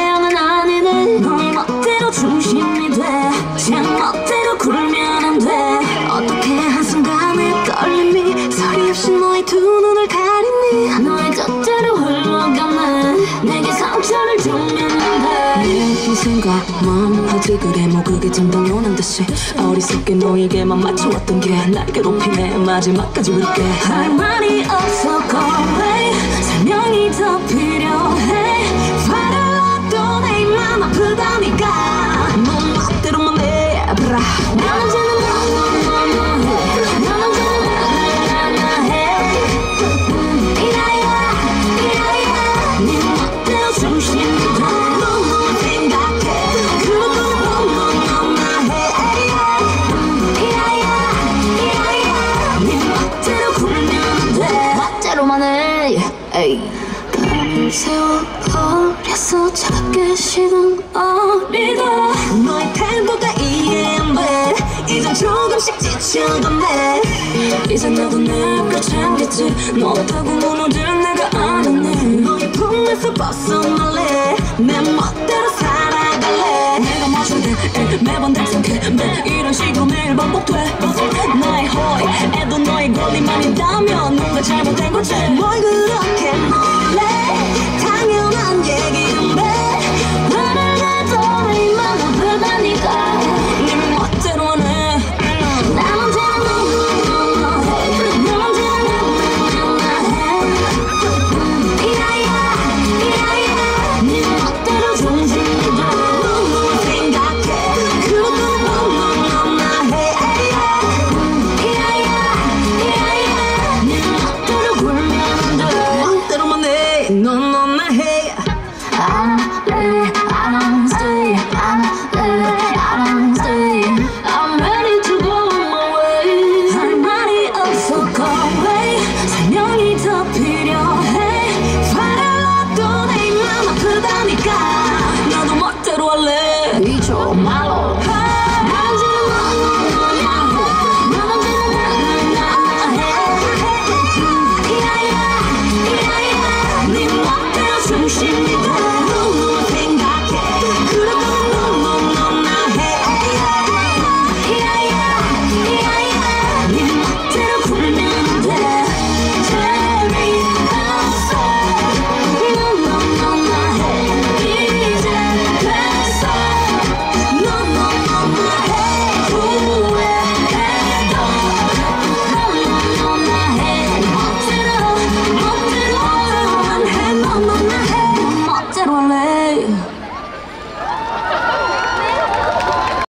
태양은 아니네. 너의 멋대로 중심이 돼. 제 멋대로 굴면 안 돼. 어떻게 한순간의 떨림이 소리 없이 너의 두 눈을 가리니. 너의 뜻대로 흘러가네. 내게 상처를 주면 안 돼. 내 생각만 하지 그래. 뭐 그게 좀 당연한 듯이 어리석게 너에게만 맞춰왔던 게 날 괴롭히네. 마지막까지 울게. 할 말이 없어 go away. 설명이 더 필요해. 화를 놔도 내 맘 아프다니까. 너 멋대로만 해봐라. 나 문제는 세월 어려서 작게 식은 어리다. 너의 태도가 이해 안 돼. 이젠 조금씩 지쳐간대. 이제 너도 내가 챙겼지. 너 없다고 무너질 내가 알았네. 너의 품에서 벗어날래. 내 멋대로 살아갈래. 내가 맞출 때 매번 대성해. 매 이런 식으로 매일 반복돼. 나의 허위에도 너의 권리만 있다면 누가 잘못된 거지. 뭘 그렇게 놀래. 당연한 얘기인데 화를 내도 내 맘 아프다니까. 네 멋대로 안 해. 나 맘대로 내 맘대로 해. 이라이야 네 멋대로 중심이 돼. 생각해 그것도 너무나 해. 이라이야 네 멋대로 굴면 안 돼. 멋대로만 해. 넌 해.